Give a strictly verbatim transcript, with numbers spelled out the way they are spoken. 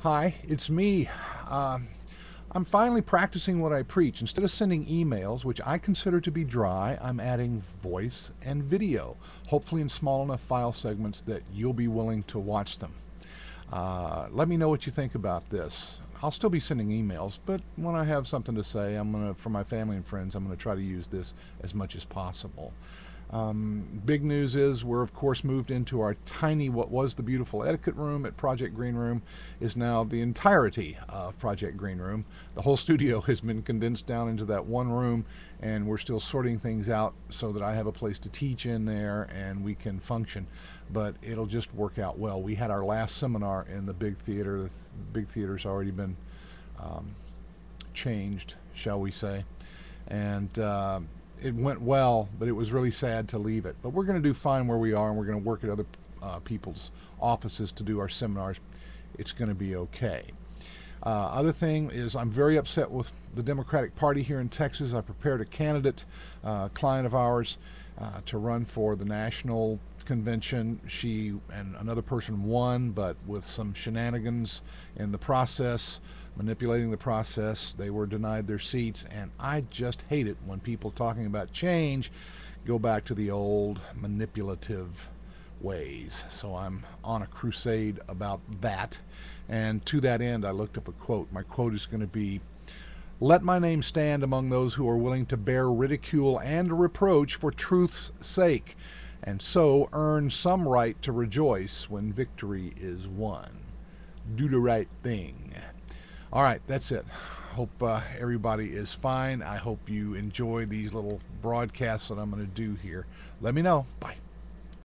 Hi, it's me. Um, I'm finally practicing what I preach. Instead of sending emails, which I consider to be dry, I'm adding voice and video, hopefully in small enough file segments that you'll be willing to watch them. Uh, let me know what you think about this. I'll still be sending emails, but when I have something to say, I'm gonna, for my family and friends, I'm gonna try to use this as much as possible. Um, big news is we're of course moved into our tiny, what was the beautiful etiquette room at Project Green Room is now the entirety of Project Green Room. The whole studio has been condensed down into that one room, and we're still sorting things out so that I have a place to teach in there and we can function. But it'll just work out well. We had our last seminar in the big theater. The big theater's already been um, changed, shall we say, and uh, it went well, but it was really sad to leave it. But we're going to do fine where we are, and we're going to work at other uh, people's offices to do our seminars. It's going to be okay. Uh, other thing is I'm very upset with the Democratic Party here in Texas. I prepared a candidate, uh, client of ours, uh, to run for the national convention. She and another person won, but with some shenanigans in the process, manipulating the process, they were denied their seats. And I just hate it when people talking about change go back to the old manipulative ways. So I'm on a crusade about that. And to that end, I looked up a quote. My quote is going to be, "Let my name stand among those who are willing to bear ridicule and reproach for truth's sake, and so earn some right to rejoice when victory is won. Do the right thing." All right, that's it. Hope uh, everybody is fine. I hope you enjoy these little broadcasts that I'm going to do here. Let me know. Bye.